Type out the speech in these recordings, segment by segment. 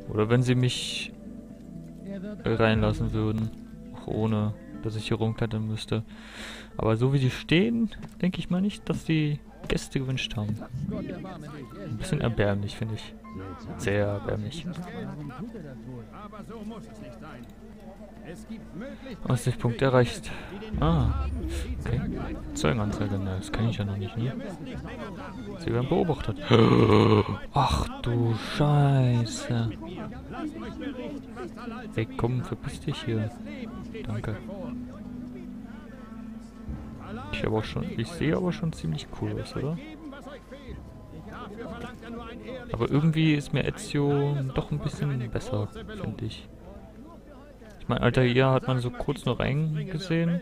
Oder wenn sie mich reinlassen würden. Auch ohne, dass ich hier rumklettern müsste. Aber so wie die stehen, denke ich mal nicht, dass die Gäste gewünscht haben. Ein bisschen erbärmlich, finde ich. Sehr erbärmlich. Aussichtspunkt erreicht. Ah, okay. Zeugenanzeige, ne, das kann ich ja noch nicht, ne? Sie werden beobachtet. Ach du Scheiße. Ey, komm, verpiss dich hier. Danke. Ich sehe aber schon ziemlich cool aus, oder? Aber irgendwie ist mir Ezio doch ein bisschen besser, finde ich. Ich meine, Altair hat man so kurz nur reingesehen.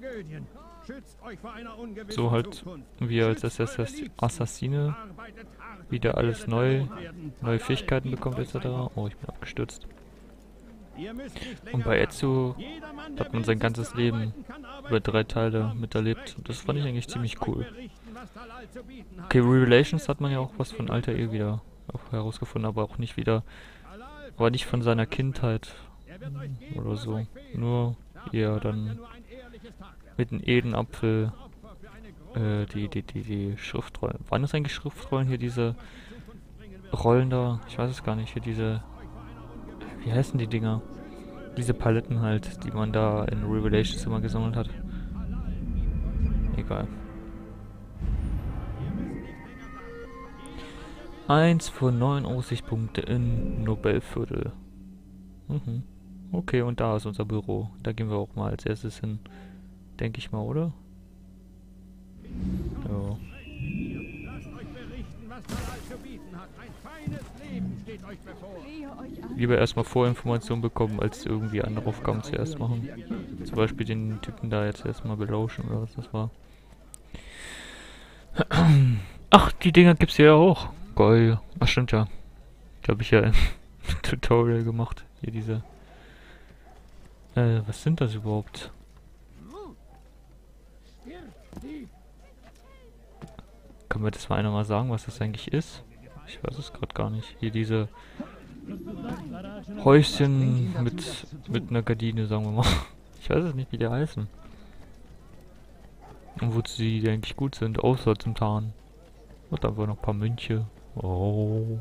So halt wie als Assassine wieder alles neu, neue Fähigkeiten bekommt etc. Oh, ich bin abgestürzt. Und bei Ezio hat man sein ganzes Leben über 3 Teile miterlebt. Und das fand ich eigentlich ziemlich cool. Okay, Revelations hat man ja auch was von Altair wieder herausgefunden, aber auch nicht wieder, aber nicht von seiner Kindheit oder so. Nur eher dann mit dem Edenapfel die Schriftrollen. Waren das eigentlich Schriftrollen hier, diese Rollen da? Ich weiß es gar nicht. Hier diese, wie heißen die Dinger? Diese Paletten halt, die man da in Revelations immer gesammelt hat. Egal. 1 von 9 Aussichtspunkte in Nobelviertel. Mhm. Okay, und da ist unser Büro. Da gehen wir auch mal als erstes hin. Denke ich mal, oder? Ja. Lieber erstmal Vorinformationen bekommen, als irgendwie andere Aufgaben zuerst machen. Zum Beispiel den Typen da jetzt erstmal belauschen oder was das war. Ach, die Dinger gibt's hier ja auch. Geil. Ach, stimmt ja. Ich habe ja ein Tutorial gemacht. Hier diese. Was sind das überhaupt? Kann mir das mal einer mal sagen, was das eigentlich ist? Ich weiß es gerade gar nicht. Hier diese Häuschen mit einer Gardine, sagen wir mal. Ich weiß es nicht, wie die heißen. Und wozu die eigentlich gut sind, außer zum Tarnen. Und einfach noch ein paar Mönche. Oh.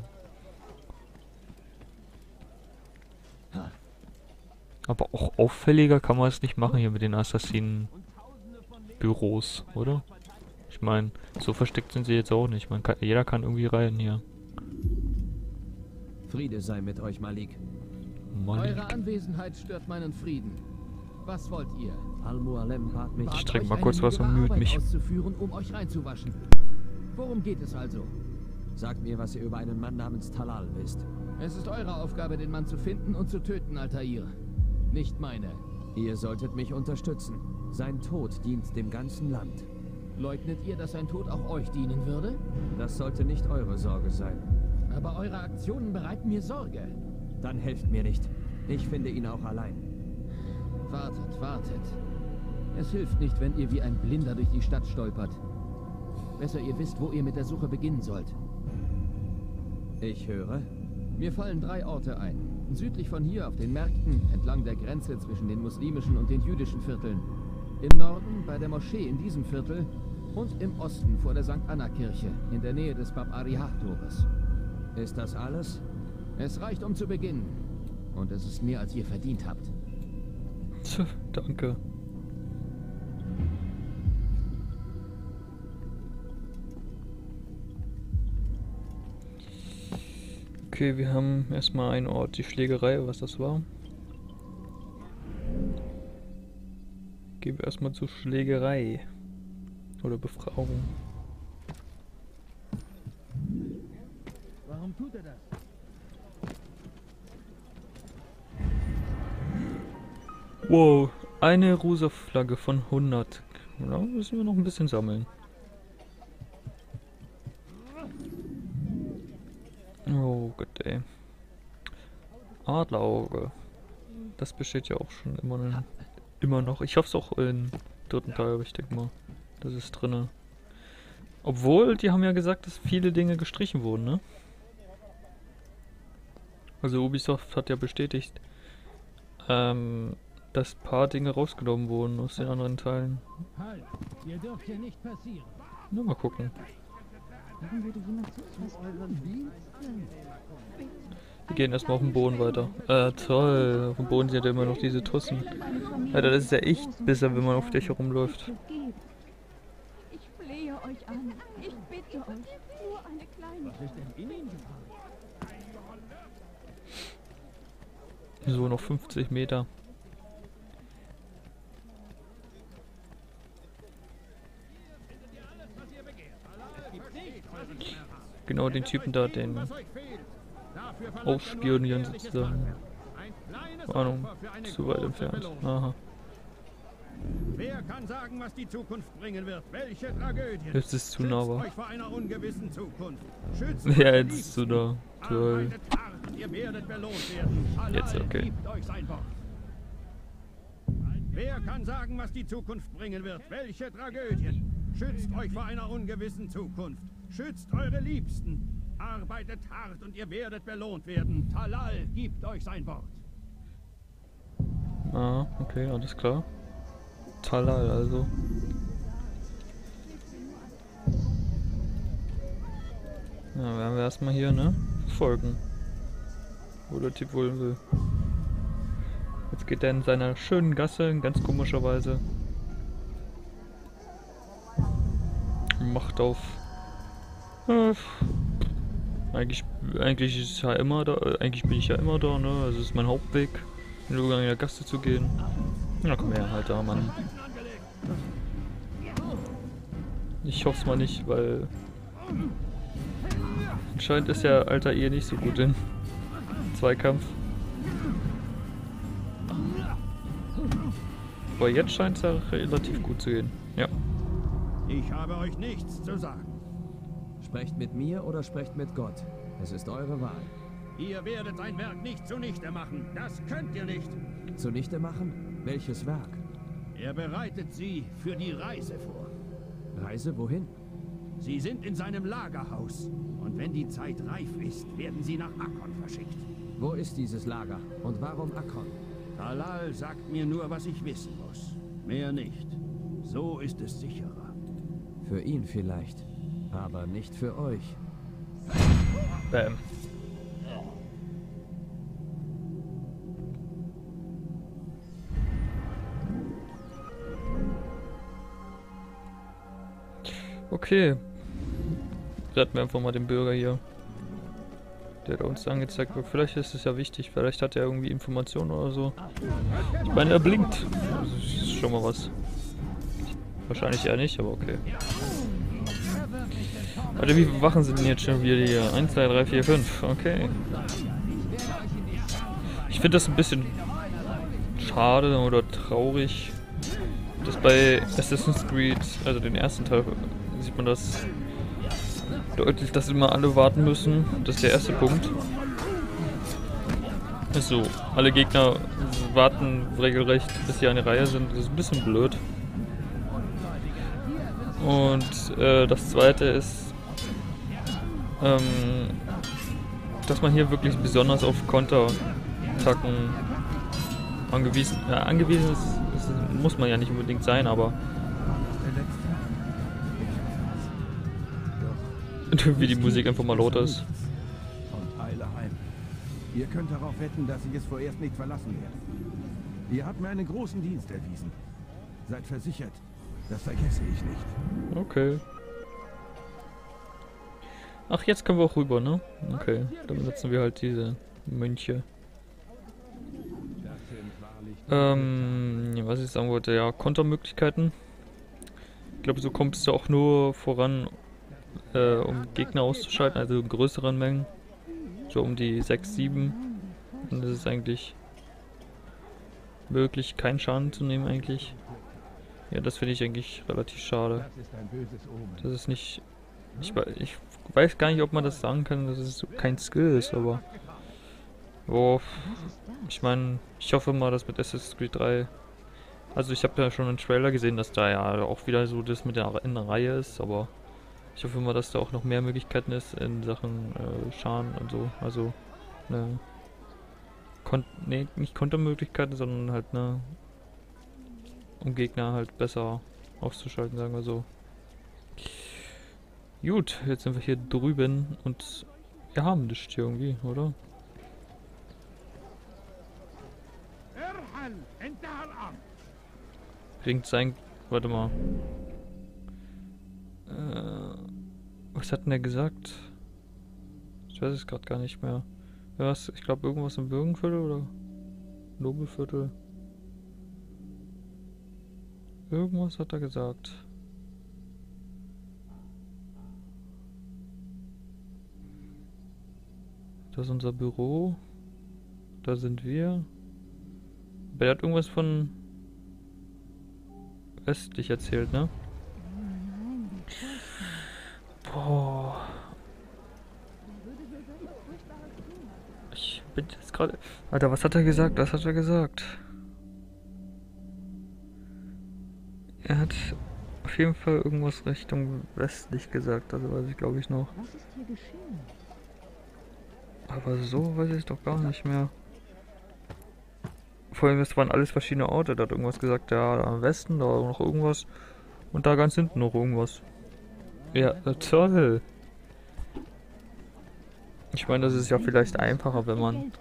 Aber auch auffälliger kann man es nicht machen hier mit den Assassinen-Büros, oder? Ich meine, so versteckt sind sie jetzt auch nicht. Jeder kann irgendwie rein hier. Friede sei mit euch, Malik. Eure Anwesenheit stört meinen Frieden. Was wollt ihr? Al-Mualem bat mich, Ich trinke mal kurz was und müde mich. Auszuführen, um euch reinzuwaschen. Worum geht es also? sagt mir, was ihr über einen Mann namens Talal wisst. Es ist eure Aufgabe, den Mann zu finden und zu töten, Altair. Nicht meine. Ihr solltet mich unterstützen. Sein Tod dient dem ganzen Land. Leugnet ihr, dass sein Tod auch euch dienen würde? Das sollte nicht eure Sorge sein. Aber eure Aktionen bereiten mir Sorge. Dann helft mir nicht. Ich finde ihn auch allein. Wartet, wartet. Es hilft nicht, wenn ihr wie ein Blinder durch die Stadt stolpert. Besser ihr wisst, wo ihr mit der Suche beginnen sollt. Ich höre. Mir fallen 3 Orte ein. Südlich von hier auf den Märkten, entlang der Grenze zwischen den muslimischen und den jüdischen Vierteln. Im Norden bei der Moschee in diesem Viertel und im Osten vor der St. Anna-Kirche in der Nähe des Bab Arihah-Tores. Ist das alles? Es reicht, um zu beginnen. Und es ist mehr, als ihr verdient habt. Danke. Okay, wir haben erstmal einen Ort, die Schlägerei, was das war. Gehen wir erstmal zur Schlägerei. Oder Befragung. Warum tut er das? Wow, eine Rusa-Flagge von 100. Da müssen wir noch ein bisschen sammeln. Oh Gott, ey. Adlerauge. Das besteht ja auch schon immer noch. Ich hoffe es auch im 3. Teil, aber ich denke mal, das ist drinne. Obwohl, die haben ja gesagt, dass viele Dinge gestrichen wurden, ne? Also Ubisoft hat ja bestätigt, dass ein paar Dinge rausgenommen wurden aus den anderen Teilen. Halt! Ihr dürft hier nicht passieren. Nur mal gucken. Warum würde jemand so etwas tun? Wir gehen erstmal auf den Boden weiter. Toll. Auf dem Boden sind ja immer noch diese Tussen. Alter, das ist ja echt besser, wenn man auf Dächer rumläuft. Ich flehe euch an. Ich bitte euch. Nur eine kleine. Was ist denn in ihn gefahren? So, noch 50 Meter. Genau den Typen da, den aufspionieren sozusagen. Keine Ahnung, zu weit entfernt. Aha. Wer kann sagen, was die Zukunft bringen wird? Welche Tragödien? Jetzt ist zu nah, Schützt euch vor einer ungewissen Zukunft. Schützt Ja, eure jetzt ist zu nah. Toll. Arbeitet hart, ihr werdet belohnt werden. Allah Jetzt okay. gibt euch sein Wort. Wer kann sagen, was die Zukunft bringen wird? Welche Tragödien? Schützt euch vor einer ungewissen Zukunft. Schützt eure Liebsten. Arbeitet hart und ihr werdet belohnt werden. Talal gibt euch sein Wort. Ah, okay, alles klar. Talal also. Ja, werden wir erstmal hier, ne? Folgen. Wo der Typ wohl will. Jetzt geht er in seiner schönen Gasse, in ganz komischer Weise. Macht auf. Eigentlich ist es ja immer da, eigentlich bin ich ja immer da, ne? Also es ist mein Hauptweg, in der Gasse zu gehen. Na komm her, halt da, Mann. Ich hoffe es mal nicht, weil anscheinend ist ja Alter ihr nicht so gut in Zweikampf. Aber jetzt scheint es ja relativ gut zu gehen. Ja. Ich habe euch nichts zu sagen. Sprecht mit mir oder sprecht mit Gott. Es ist eure Wahl. Ihr werdet sein Werk nicht zunichte machen. Das könnt ihr nicht. Zunichte machen? Welches Werk? Er bereitet sie für die Reise vor. Reise wohin? Sie sind in seinem Lagerhaus. Und wenn die Zeit reif ist, werden sie nach Akkon verschickt. Wo ist dieses Lager? Und warum Akkon? Talal sagt mir nur, was ich wissen muss. Mehr nicht. So ist es sicherer. Für ihn vielleicht. Aber nicht für euch. Bam. Okay. Retten wir einfach mal den Bürger hier. Der da uns angezeigt wird. Vielleicht ist es ja wichtig. Vielleicht hat er irgendwie Informationen oder so. Ich meine, er blinkt. Das ist schon mal was. Wahrscheinlich eher nicht, aber okay. Alter, wie viele Wachen sind denn jetzt schon wieder hier? 1, 2, 3, 4, 5. Okay. Ich finde das ein bisschen schade oder traurig, dass bei Assassin's Creed, also den ersten Teil, sieht man das deutlich, dass immer alle warten müssen. Das ist der erste Punkt. Ist so, alle Gegner warten regelrecht, bis sie an der Reihe sind. Das ist ein bisschen blöd. Und das zweite ist, dass man hier wirklich besonders auf Konterattacken angewiesen ist, muss man ja nicht unbedingt sein, aber wie die Musik einfach mal lauter ist. Und eile heim. Ihr könnt darauf wetten, dass ich es vorerst nicht verlassen werde. Ihr habt mir einen großen Dienst erwiesen. Seid versichert, das vergesse ich nicht. Okay. Ach, jetzt können wir auch rüber, ne? Okay, dann benutzen wir halt diese Mönche. Was ich sagen wollte, ja, Kontermöglichkeiten. Ich glaube, so kommst du auch nur voran, um Gegner auszuschalten, also in größeren Mengen. So um die 6, 7. Und das ist eigentlich möglich, keinen Schaden zu nehmen eigentlich. Ja, das finde ich eigentlich relativ schade. Das ist nicht... Ich weiß gar nicht, ob man das sagen kann, dass es so kein Skill ist, aber... Oh, ich meine, ich hoffe mal, dass mit Assassin's Creed 3... Also ich habe ja schon einen Trailer gesehen, dass da ja auch wieder so das mit der in der Reihe ist, aber... Ich hoffe mal, dass da auch noch mehr Möglichkeiten ist in Sachen Schaden und so. Also, ne, nee, nicht Kontermöglichkeiten, sondern halt, ne, um Gegner halt besser auszuschalten, sagen wir so. Gut, jetzt sind wir hier drüben und wir haben das hier irgendwie, oder? Bringt sein... Warte mal. Was hat denn der gesagt? Ich weiß es gerade gar nicht mehr. Was? Ich glaube irgendwas im Bürgenviertel oder Nobelviertel. Irgendwas hat er gesagt. Das ist unser Büro. Da sind wir. Aber er hat irgendwas von östlich erzählt, ne? Boah. Ich bin jetzt gerade... Alter, was hat er gesagt? Was hat er gesagt? Er hat auf jeden Fall irgendwas Richtung westlich gesagt, also weiß ich glaube ich noch. Was ist hier geschehen? Aber so weiß ich doch gar nicht mehr. Vor allem, es waren alles verschiedene Orte. Da hat irgendwas gesagt, ja, da am Westen, da war noch irgendwas. Und da ganz hinten noch irgendwas. Ja, toll. Ich meine, das ist ja vielleicht einfacher, wenn man...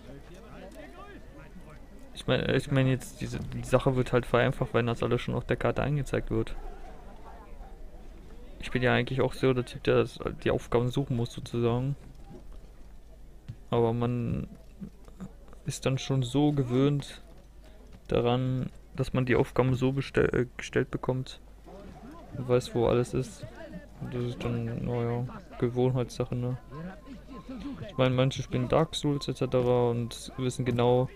Ich meine jetzt, die Sache wird halt vereinfacht, wenn das alles schon auf der Karte angezeigt wird. Ich bin ja eigentlich auch so der Typ, der die Aufgaben suchen muss, sozusagen. Aber man ist dann schon so gewöhnt daran, dass man die Aufgaben so gestellt bekommt und weiß, wo alles ist. Und das ist dann, naja, Gewohnheitssache, ne? Ich meine, manche spielen Dark Souls etc. und wissen genau,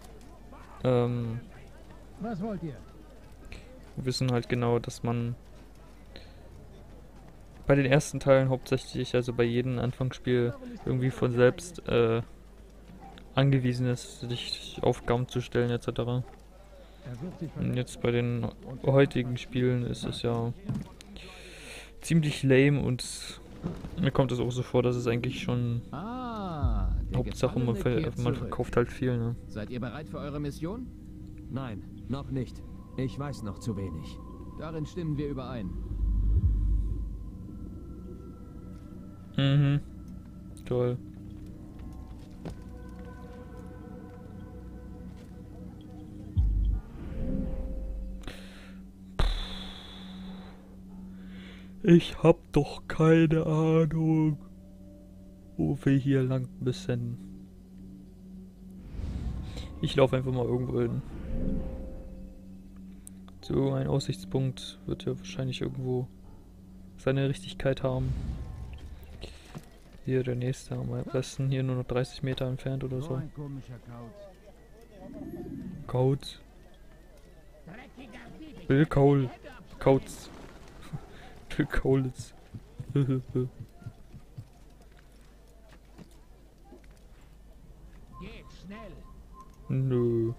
Was wollt ihr? wissen halt genau, dass man bei den ersten Teilen hauptsächlich, also bei jedem Anfangsspiel, irgendwie von selbst angewiesen ist, sich Aufgaben zu stellen etc. Und jetzt bei den heutigen Spielen ist es ja ziemlich lame und mir kommt es auch so vor, dass es eigentlich schon Der Hauptsache man Gefangene kehrt zurück. verkauft halt viel, ne? Seid ihr bereit für eure Mission? Nein, noch nicht. Ich weiß noch zu wenig. Darin stimmen wir überein. Mhm. Toll. Ich hab doch keine Ahnung, wo wir hier lang müssen. Ich laufe einfach mal irgendwo hin. So ein Aussichtspunkt wird ja wahrscheinlich irgendwo seine Richtigkeit haben. Hier der nächste, am besten hier nur noch 30 Meter entfernt oder so. ein komischer Kauz. Kauz. Bill Cole. Kauz. Bill Coles. Geht schnell. Nö.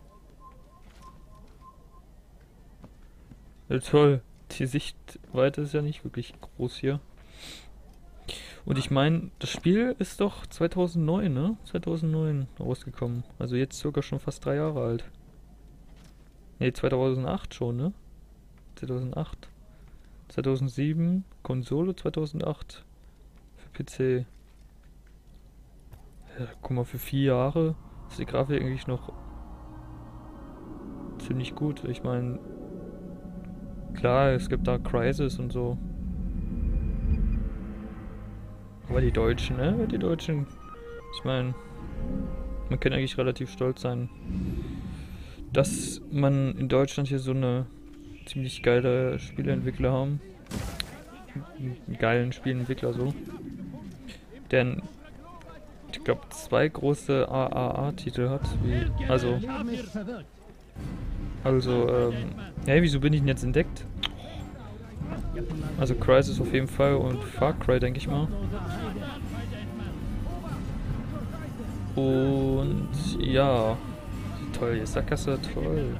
Ja, toll. Die Sichtweite ist ja nicht wirklich groß hier. Und ich meine, das Spiel ist doch 2009, ne? 2009 rausgekommen. Also jetzt sogar schon fast 3 Jahre alt. Ne, 2008 schon, ne? 2008. 2007 Konsole, 2008 für PC. Ja, guck mal, für 4 Jahre ist die Grafik eigentlich noch ziemlich gut. Ich meine, klar, es gibt da Crysis und so. Aber die Deutschen, ne? Die Deutschen, ich meine, man kann eigentlich relativ stolz sein, dass man in Deutschland hier so eine ziemlich geile Spieleentwickler haben. Einen geilen Spieleentwickler so. Der, ich glaube, 2 große AAA-Titel hat. Hey, wieso bin ich denn jetzt entdeckt? Also Crysis auf jeden Fall und Far Cry, denke ich mal. Und ja, toll, hier Sackgasse, toll.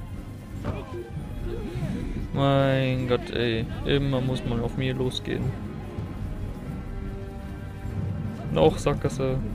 Mein Gott, ey, immer muss man auf mir losgehen. Noch Sackgasse.